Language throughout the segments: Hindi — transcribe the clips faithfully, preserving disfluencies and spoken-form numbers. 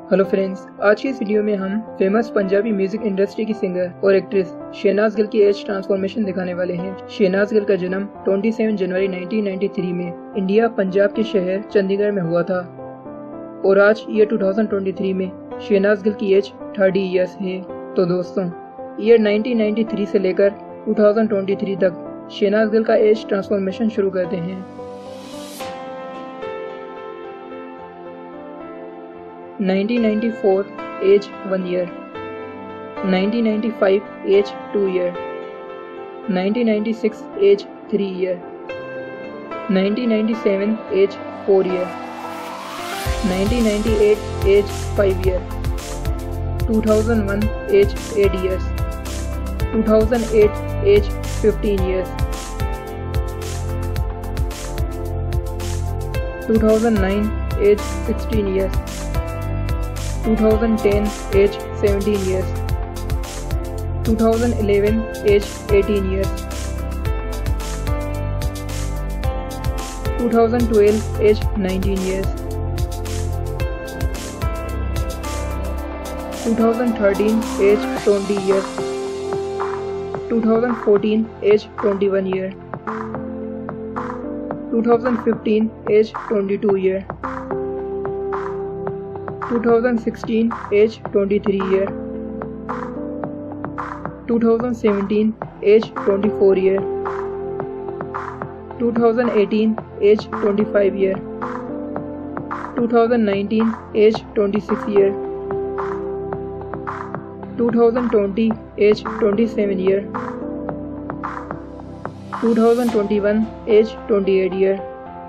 हेलो फ्रेंड्स, आज की इस वीडियो में हम फेमस पंजाबी म्यूजिक इंडस्ट्री की सिंगर और एक्ट्रेस शहनाज गिल की एज ट्रांसफॉर्मेशन दिखाने वाले हैं। शहनाज गिल का जन्म सत्ताईस जनवरी उन्नीस सौ तिरानवे में इंडिया पंजाब के शहर चंडीगढ़ में हुआ था और आज ईयर दो हज़ार तेईस में शहनाज गिल की एज तीस इयर्स है। तो दोस्तों, ईयर उन्नीस सौ तिरानवे से लेकर दो हज़ार तेईस तक शहनाज गिल का एज ट्रांसफॉर्मेशन शुरू करते हैं। nineteen ninety-four age one year, nineteen ninety-five age two year, nineteen ninety-six age three year, nineteen ninety-seven age four year, nineteen ninety-eight age five year, two thousand one age eight years, two thousand eight age fifteen years, two thousand nine age sixteen years, two thousand ten age seventeen years, two thousand eleven age eighteen years, two thousand twelve age nineteen years, two thousand thirteen age twenty years, two thousand fourteen age twenty-one year, two thousand fifteen age twenty-two year, two thousand sixteen age twenty-three year, two thousand seventeen age twenty-four year, two thousand eighteen age twenty-five year, two thousand nineteen age twenty-six year, two thousand twenty age twenty-seven year, two thousand twenty-one age twenty-eight year,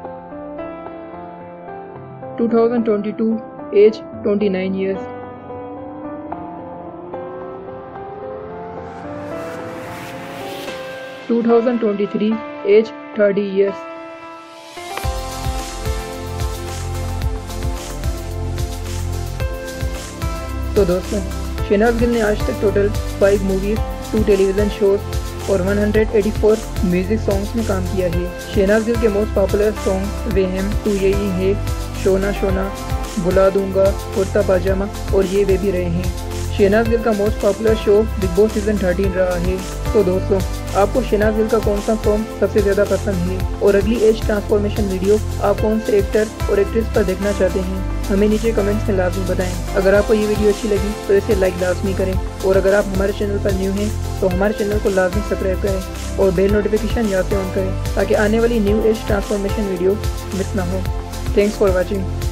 two thousand twenty-two age twenty-nine years, two thousand twenty-three age thirty years। तो दोस्तों, शहनाज गिल ने आज तक total five movies, two television shows और एक सौ चौरासी म्यूजिक सॉन्ग्स में काम किया है। शहनाज गिल के मोस्ट पॉपुलर सॉन्ग वे हम तू यही है, शोना शोना, बुला दूंगा, कुर्ता पाजामा और ये वे भी रहे हैं। शहनाज गिल का most popular show Bigg Boss season thirteen रहा है। तो दोस्तों, आपको शहनाज गिल का कौन सा सॉन्ग सबसे ज़्यादा पसंद है और अगली एज ट्रांसफॉर्मेशन वीडियो आप कौन से एक्टर और एक्ट्रेस पर देखना चाहते हैं, हमें नीचे कमेंट्स में लाजमी बताएं। अगर आपको ये वीडियो अच्छी लगी तो इसे लाइक लाजमी करें और अगर आप हमारे चैनल पर न्यू हैं तो हमारे चैनल को लाजमी सब्सक्राइब करें और बेल नोटिफिकेशन यहाँ से ऑन करें ताकि आने वाली new age transformation video miss ना हो। Thanks for watching.